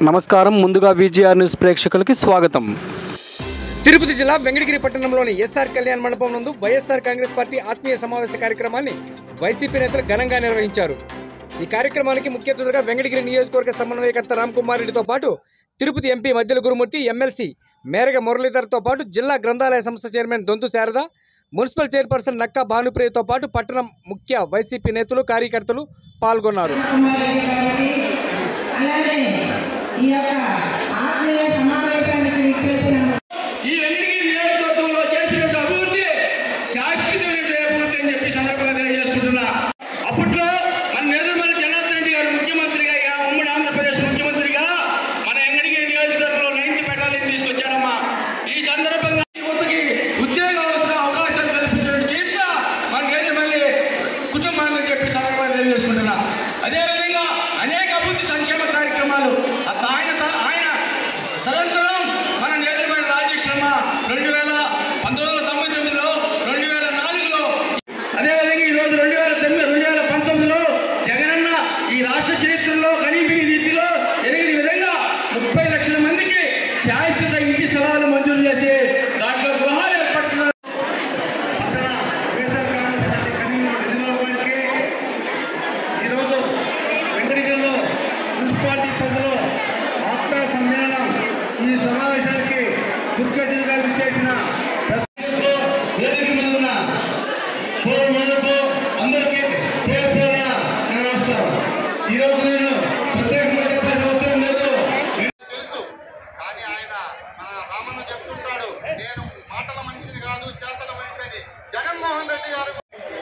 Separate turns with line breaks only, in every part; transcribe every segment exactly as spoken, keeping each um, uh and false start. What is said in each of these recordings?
నమస్కారం. ముందుగా VGR news ప్రేక్షకులకి స్వాగతం.
తిరుపతి జిల్లా వెంకటగిరి పట్టణంలోని ఎస్ఆర్ కళ్యాణ మండపం నందు వైఎస్ఆర్ కాంగ్రెస్ పార్టీ ఆత్మీయ సమావేశ కార్యక్రమాన్ని వైసీపీ నేతలు ఘనంగా నిర్వహించారు. ఈ కార్యక్రమానికి ముఖ్య అతిథులుగా వెంకటగిరి నియోజకవర్గ సమన్వయకర్త రామ్ కుమార్ రెడ్డితో పాటు తిరుపతి ఎంపీ మద్దెల గురుమూర్తి, ఎమ్మెల్సీ మేరగ మురళీధర్తో పాటు జిల్లా గ్రంథాలయ సంస్థ chairman Donthu Sharada, municipal chairperson Nakka భానుప్రియతో పాటు పట్టణం ముఖ్య వైసీపీ నేతలు, కార్యకర్తలు పాల్గొన్నారు. ఈ
వెంకటగిరి నియోజకవర్గంలో చేసిన అభివృద్ధి శాశ్వతమైన అభివృద్ధి అని చెప్పి సందర్భంగా తెలియజేసుకుంటున్నా. అప్పట్లో మన నేదురుమల్లి జనార్దన్ రెడ్డి గారు ముఖ్యమంత్రిగా, ఉమ్మడి ఆంధ్రప్రదేశ్ ముఖ్యమంత్రిగా మన వెంకటగిరి నియోజకవర్గంలో నైన్త్ పెట్టాలని తీసుకొచ్చారమ్మా. ఈ సందర్భంగా యువతకి ఉద్యోగ అవకాశాలు కల్పించిన చరిత్ర మన నేదురుమల్లి కుటుంబాన్ని చెప్పి సందర్భంగా తెలియజేసుకుంటున్నా. అదేవిధంగా అనేక అభివృద్ధి సంక్షేమ కార్యక్రమాలు ఆయన ఆయన తరంతరం మన నేదురుమల్లి రాజేష్ శర్మ రెండు వేల పంతొమ్మిది వందల తొంభై తొమ్మిదిలో రెండు వేల నాలుగులో అదేవిధంగా ఈరోజు రెండు వేల తొమ్మిది రెండు వేల పంతొమ్మిదిలో జగనన్న ఈ రాష్ట్ర చరిత్రలో కనీపిని రీతిలో ఎరిగిన విధంగా ముప్పై లక్షల మందికి శాశ్వత ఇంటి స్థలాలు మంజూరు చేసి దాంట్లో గృహాలు ఏర్పడుతున్నారు. ఈరోజు వెంకటగిరిలో మున్సిపాలిటీ పరిధిలో వార్తా సమ్మేళనం ఈ సమావేశానికి ముఖ్య అతిథిగా విచ్చేసిన అందరికీ పేరు పేరున నమస్కారం. ఈరోజు నేను ప్రత్యేకంగా చెప్పాల్సిన అవసరం లేదు.
తెలుసు, కానీ ఆయన మన రామన్న చెప్తుంటాడు, నేను మాటల మనిషిని కాదు చేతల మనిషి అని. జగన్మోహన్ రెడ్డి గారు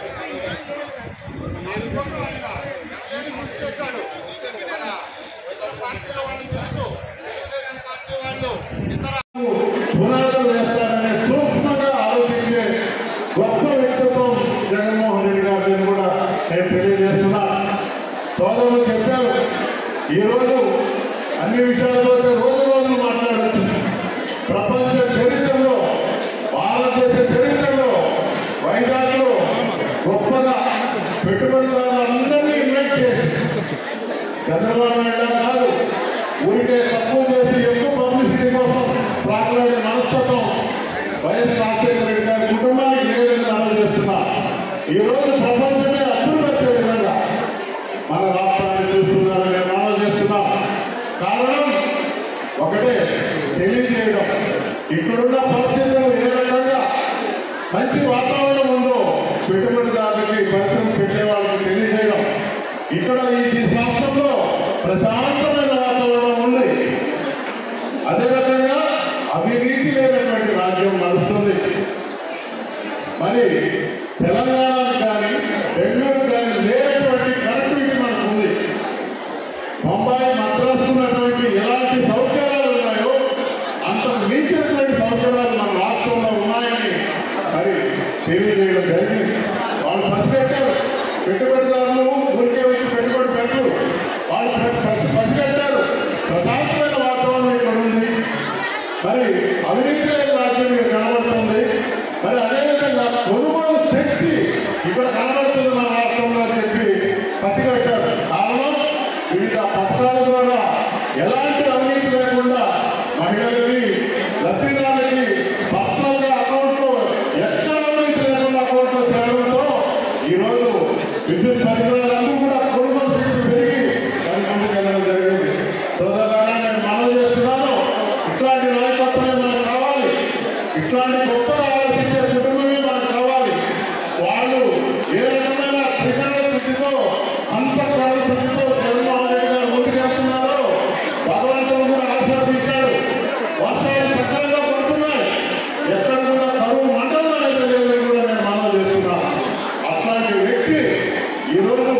దానికోసం ఆయన ఎనలేని కృషి చేశాడు. మన ఇతర పార్టీల వాళ్ళు తెలుసు, తెలుగుదేశం పార్టీ వాళ్ళు ఇతర
పునాదులు వేస్తారనే సూక్ష్మంగా ఆలోచించే గొప్ప వ్యక్తిత్వం జగన్మోహన్ రెడ్డి గారిని కూడా నేను తెలియజేస్తున్నా. సోదరులు చెప్పారు, ఈరోజు అన్ని విషయాలతో రోజు రోజు మాట్లాడచ్చు. ప్రపంచ చరిత్రలో, భారతదేశ చరిత్రలో వైజాగ్లో గొప్పగా పెట్టుబడిదారులందరినీ ఇన్వైట్ చేసి చంద్రబాబు నాయుడు కాదు, ఊరికే తక్కువ చేసి ఎక్కువ పబ్లిసిటీ కోసం ప్రాకులాడే మనస్తత్వం వైఎస్ రాజశేఖర రెడ్డి గారి కుటుంబానికి లేదని మనం చేస్తున్నా. ఈరోజు ప్రపంచమే అప్పులు వచ్చే విధంగా మన రాష్ట్రాన్ని చూస్తున్నారని నేను మనం చేస్తున్నాం. కారణం ఒకటే, తెలియజేయడం. ఇక్కడున్న పరిస్థితులు ఏ రకంగా మంచి వాతావరణం ఉందో పెట్టుబడిదారులకి, పరిశ్రమ పెట్టే వాళ్ళకి తెలియజేయడం. ఇక్కడ ఈ రాష్ట్రంలో ప్రశాంతమైన వాతావరణం ఉంది. అదే రకంగా అవినీతి లేనటువంటి రాజ్యం నడుస్తుంది. మరి తెలంగాణకు కానీ బెంగళూరు కానీ లేనటువంటి కనెక్టివిటీ మనకు ఉంది. ముంబై, మద్రాసు ఉన్నటువంటి ఎలాంటి సౌకర్యాలు ఉన్నాయో అంతకు మించినటువంటి సౌకర్యాలు మన రాష్ట్రంలో ఉన్నాయని మరి తెలియజేయడం జరిగింది. వాళ్ళు పసిపెట్టారు, పెట్టుబడిదారులు ఊరికే వచ్చి పెట్టుబడి పెట్టరు. వాళ్ళు పసిపెట్టారు, ప్రశాంతమైన వాతావరణం ఇక్కడ ఉంది. మరి అవినీతి లేని రాజ్యం ఇక్కడ కనబడుతుంది. మరి అదేవిధంగా కొనుగోలు శక్తి ఇక్కడ కనబడుతుంది మన రాష్ట్రంలో అని చెప్పి పసిగట్టారు. కారణం వివిధ పథకాల ద్వారా ఎలాంటి అవినీతి లేకుండా మహిళలకి, లబ్ధిదారులకి పర్సనల్గా అకౌంట్లో ఎక్కడ అవినీతి లేకుండా అకౌంట్లో చేరడంతో ఈరోజు విద్యుత్ పరికరాలన్నీ కూడా కొనుగోలు శక్తి పెరిగి దాని ముందుకు వెళ్ళడం జరిగింది. సోదరులారా, నేను మనవి చేస్తున్నాను, ఇట్లాంటి నాయకత్వమే మనకు కావాలి. ఇట్లాంటి గొప్పగా ఆలోచించే కుటుంబమే మనకు కావాలి. వాళ్ళు ఏ రకమైన త్రికరణ స్థితితో, అంతఃకరణ స్థితితో జగన్మోహన్ రెడ్డి గారు ముందుకు చేస్తున్నారో భగవంతుడు కూడా ఆశీర్వదించాడు. వర్షాలు సక్రమంగా పడుతున్నాయి. ఎక్కడ కూడా కరువు మండలం అనేది లేదని కూడా నేను మనవి చేస్తున్నాను. అట్లాంటి వ్యక్తి ఈరోజు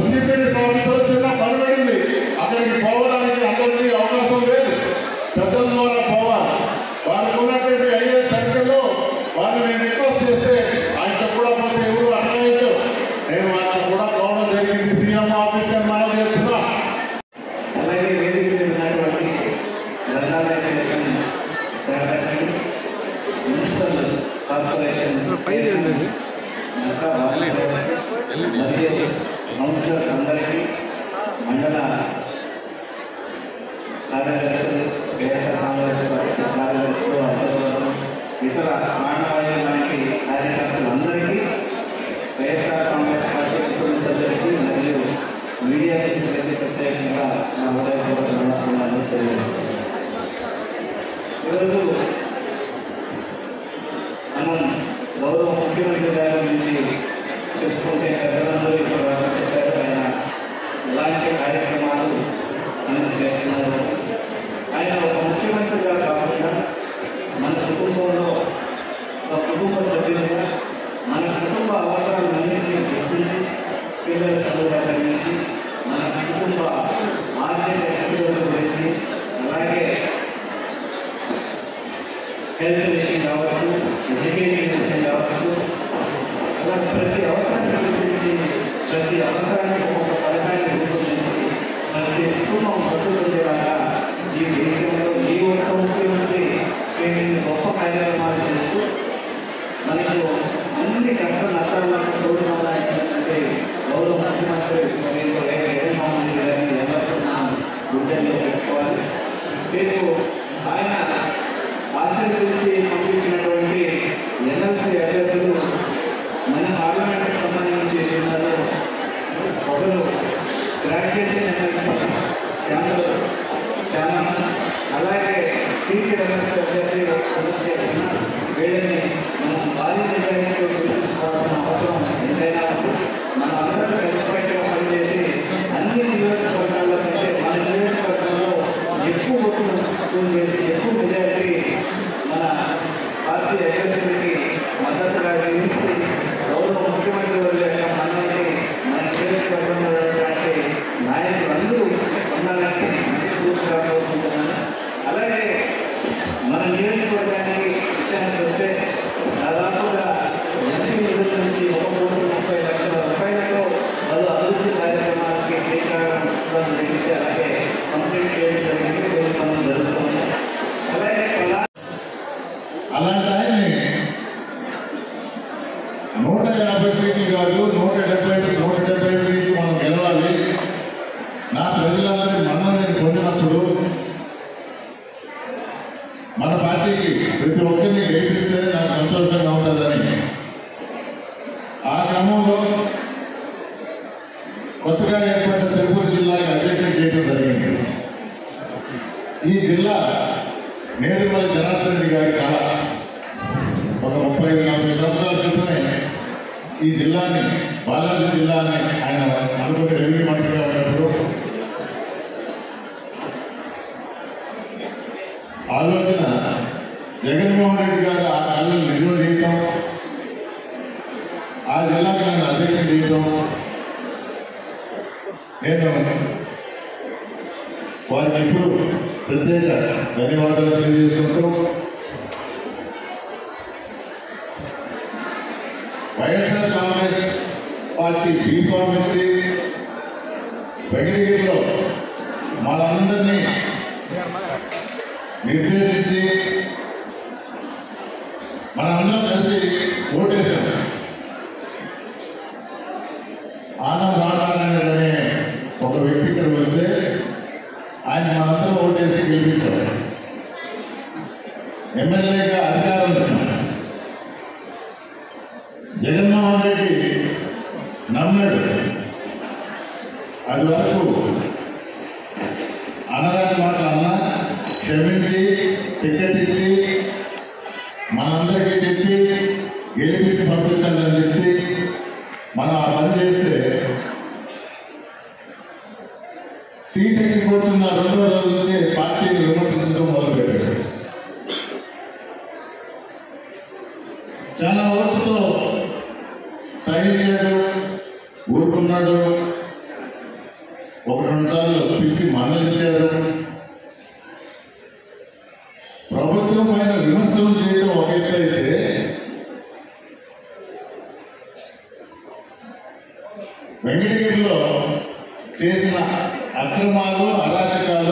వైసీపీ ప్రభుత్వం చిన్న పనిపడింది, అక్కడికి పోవడానికి అందరికీ అవకాశం లేదు, పెద్దల ద్వారా పోవాలి. వారికి ఉన్నటువంటి ఐఏఎస్ సర్కిల్లో వారిని నేను రిక్వెస్ట్ చేస్తే ఆయన కూడా పోతే ఎవరు అర్థమైందో నేను వారిని కూడా పోవడం జరిగింది. సీఎం ఆఫీస్ అని మనం చేస్తున్నాం.
అలాగే వేదిక మీద ఉన్నటువంటి గ్రంథాలయ చైర్మన్ శాఖకి, మున్సిపల్ కార్పొరేషన్ మరియు కౌన్సిలర్స్ అందరికీ, మండల కార్యదర్శులు, వైఎస్ఆర్ కాంగ్రెస్ పార్టీ కార్యదర్శులు, అందరూ ఇతర మానవాళి కార్యకర్తలందరికీ, వైఎస్ఆర్ కాంగ్రెస్ పార్టీ కుటుంబ సభ్యులకి మరియు మీడియా గురించి ప్రత్యేకంగా నా హృదయపూర్వక నమస్కారాలు తెలియజేస్తున్నాను. ఈరోజు మనం గౌరవ ముఖ్యమంత్రి గారి గురించి చెప్పుకుంటే పెద్దలందరూ ఇప్పుడు వరకు చెప్పారు. ఆయన ఎలాంటి కార్యక్రమాలు మనం చేస్తున్నారు. ఆయన ఒక ముఖ్యమంత్రిగా కాకుండా మన కుటుంబంలో ఒక కుటుంబ సభ్యులుగా మన కుటుంబ అవసరాలన్నింటినీ గుర్తించి పిల్లల చదువు దగ్గర నుంచి మన కుటుంబ ఆర్థిక స్థితుల గురించి, అలాగే హెల్త్ విషయం కావచ్చు, ఎడ్యుకేషన్ విషయం కావచ్చు, అలా ప్రతి అవసరాన్ని గురించి ప్రతి అవసరానికి ఒక పథకాన్ని రూపొందించి ప్రతి కుటుంబం పట్టుకుంటేలాగా ఈ దేశంలో ఏ ఒక్క ముఖ్యమంత్రి చేయని గొప్ప కార్యక్రమాలు చేస్తూ మనకు అన్ని కష్ట నష్టాలకు తోడుకోవాలంటే గౌరవ ముఖ్యమంత్రి జగన్మోహన్ రెడ్డి గారిని ఎవరికీ మనం గుడ్డల్లో పెట్టుకోవాలి. రేపు ఆయన ఆశీర్వదించి పంపించినటువంటి ఎన్ఎల్సీ అభ్యర్థులు మన పార్లమెంట్కి సంబంధించి ఉన్నారు. ఒకరు గ్రాడ్యుయేషన్ ఎన్ఎల్సీ శ్యామల శ్యామ, అలాగే టీచర్ ఎన్ఎల్సీ అభ్యర్థి చంద్రశేఖర్. వీళ్ళని మనం భారీ నిర్ణయంతో గుర్తించుకోవాల్సిన అవసరం ఎంతైనా ఉంది. మనం అందరం కలిసికట్టుగా పనిచేసి అన్ని నియోజకవర్గాల్లో కంటే మన నియోజకవర్గంలో ఎక్కువ ఓట్లు చేసి ఎక్కువ మెజారిటీ మన పార్టీ అభ్యర్థులకి మద్దతుగా నిలిచి గౌరవ ముఖ్యమంత్రి వారి యొక్క మన్నని మన నియోజకవర్గంలో ఉన్నటువంటి నాయకులందరూ ఉండాలని మనస్ఫూర్తిగా కోరుకుంటున్నాను. అలాగే మన నియోజకవర్గానికి విషయానికి వస్తే దాదాపుగా ఎంపీ నిధుల నుంచి ఒక కోటి ముప్పై లక్షల రూపాయలతో పలు అభివృద్ధి కార్యక్రమాలకి శ్రీకారం జరిగితే, అలాగే కంప్లీట్ చేయడం జరిగింది, కొన్ని పనులు జరుగుతుంది. అలాగే
అలాంటి ఆయన్ని నూట యాభై సీట్లు కాదు, నూట డెబ్బై నూట డెబ్బై సీట్లు మనం గెలవాలి. నా ప్రజలందరి మన్నన నేను పొందినప్పుడు మన పార్టీకి ప్రతి ఒక్కరిని గెలిపిస్తేనే నాకు సంతోషంగా ఉంటుందని ఆ క్రమంలో కొత్తగా ఏర్పడ్డ తిరుపతి జిల్లాకి అధ్యక్షుడు చేయడం జరిగింది. ఈ జిల్లా నేదుమల జనార్దన్ రెడ్డి గారి కళ. ఒక ముప్పై ఐదు నలభై సంవత్సరాల క్రితమే ఈ జిల్లాని, బాలాజీ జిల్లాని ఆయన అనుకుని రెవెన్యూ మంత్రిగా ఉన్నప్పుడు ఆలోచన జగన్మోహన్ రెడ్డి గారు ఆ కళను నిజం చేయటం, ఆ జిల్లాకి నన్ను అధ్యక్షుడు చేయటం, నేను వారికి ఇప్పుడు ప్రత్యేక ధన్యవాదాలు తెలియజేసుకుంటూ వైఎస్ఆర్ కాంగ్రెస్ పార్టీ బీఫామ్ ఇచ్చి వెంకటగిరిలో మనందరినీ నిర్దేశించి మనందరం కలిసి ఓటేశాం. ఆనంద్ రామారాయణ అనే ఒక వ్యక్తి ఇక్కడ వస్తే ఆయన మనందరం ఓటేసి గెలిపించాడు. ఎమ్మెల్యేగా అధికారం ఇచ్చాం. జగన్మోహన్ రెడ్డి నమ్మాడు. అది వరకు అనరాని మాటలు అన్నా క్షమించి టికెట్ ఇచ్చి మనందరికీ చెప్పి గెలిపించి పంపించండి అని చెప్పి మనం ఆ పని చేస్తే సీట్ ఎక్కి కూర్చున్న రెండో రోజు నుంచే పార్టీని విమర్శించడం మొదలుపెట్టాడు. చాలా ఓర్పుతో సహించాడు, ఊరుకున్నాడు. చేసిన అక్రమాలు అరాచకాలు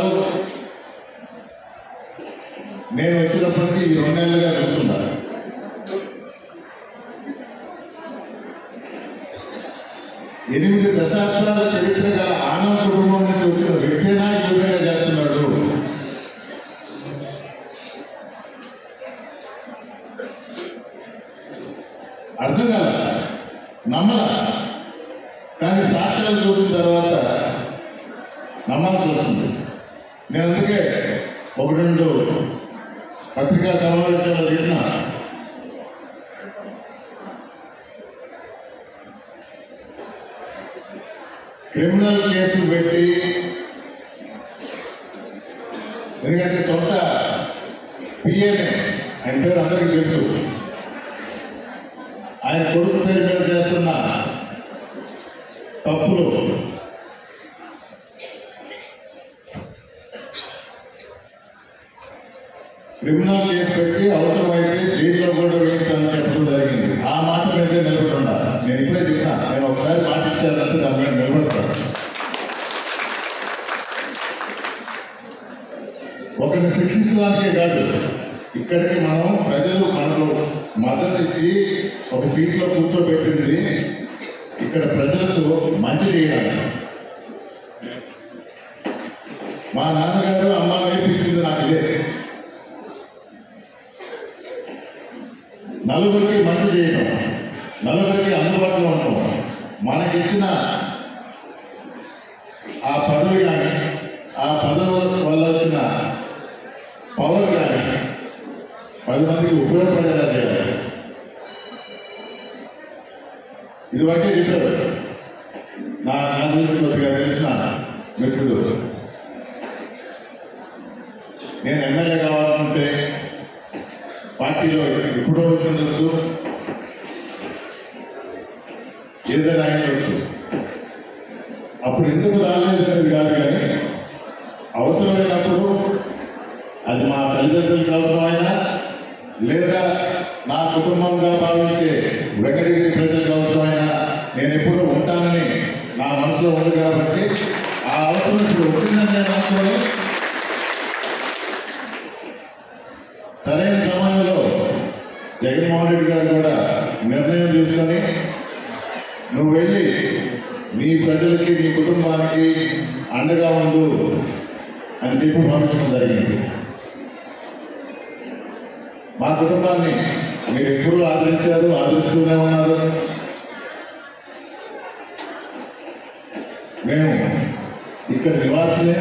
నేను వచ్చినప్పటికీ ఈ రెండు నెలలుగా చూస్తున్నాను. ఎనిమిది దశాబ్దాల చరిత్ర గల ఆనంద్ కుటుంబం నుంచి వచ్చిన వ్యక్తినా ఈ విధంగా చేస్తున్నాడు. అర్థం కాల, నమ్మల. కానీ సాక్ష్యాలు చూసిన తర్వాత నమ్మాల్సి వస్తుంది. నేను అందుకే ఒక రెండు పత్రికా సమావేశాలు పెట్టిన క్రిమినల్ కేసులు పెట్టి, ఎందుకంటే సొంత పిఏనే ఆయన పేరు అందరికీ తెలుసు, ఆయన కొడుకు పేరు మీద చేస్తున్న తప్పులు క్రిమినల్ కేసు పెట్టి అవసరమైతే జైల్లో కూడా వేస్తానని చెప్పడం జరిగింది. ఆ మాట మీదే నిలబడి ఉండాలి. నేను ఇప్పుడే చెప్పినా, నేను ఒకసారి మాట ఇచ్చానంటే దాని మీద నిలబడతాను. ఒకరిని శిక్షించడానికే కాదు, ఇక్కడికి మనం ప్రజలు మనకు మద్దతు ఇచ్చి ఒక సీట్లో కూర్చోబెట్టింది ఇక్కడ ప్రజలకు మంచి చేయడానికి. మా నాన్నగారు అమ్మ నేర్పించింది నాకు ఇదే, నలుగురికి మంచి చేయడం, నలుగురికి అందుబాటులో ఉండటం. మనకిచ్చిన ఆ పదవి కానీ, ఆ పదవి వల్ల వచ్చిన పవర్ కానీ పది మందికి ఉపయోగపడేలా చేయాలి. ఇదివరకే చెప్పారు నా నా గురించి కొద్దిగా తెలిసిన మిత్రుడు, నేను ఎమ్మెల్యే కావాలనుకుంటే పార్టీలో ఎప్పుడో వచ్చిండొచ్చు, ఏదైనా అయ్యవచ్చు. అప్పుడు ఎందుకు రాలేదనేది కాదు, కానీ అవసరమైనప్పుడు అది మా తల్లిదండ్రులకు అవసరమైనా లేదా నా కుటుంబంగా భావించే వెంకటగిరి ప్రజలకు అవసరమైనా నేను ఎప్పుడూ ఉంటానని నా మనసులో ఉంది. కాబట్టి ఆ అవసరం ఇప్పుడు వచ్చిందని నేను అనుకోని సరైన సమయంలో జగన్మోహన్ రెడ్డి గారు కూడా నిర్ణయం తీసుకొని నువ్వు వెళ్ళి నీ ప్రజలకి నీ కుటుంబానికి అండగా ఉండు అని చెప్పి భావించడం జరిగింది. మా కుటుంబాన్ని మీరు ఎప్పుడూ ఆదరించారు, ఆదరిస్తూనే ఉన్నారు. మేము ఇక్కడ నివాసులే,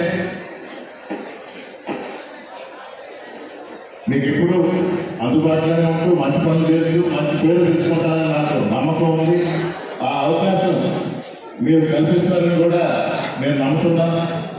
మీకు ఎప్పుడు అందుబాటులోనే ఉంటూ మంచి పనులు చేస్తూ మంచి పేరు తెచ్చుకుంటానని నాకు నమ్మకం ఉంది. ఆ అవకాశం మీరు కల్పిస్తారని కూడా నేను నమ్ముతున్నాను.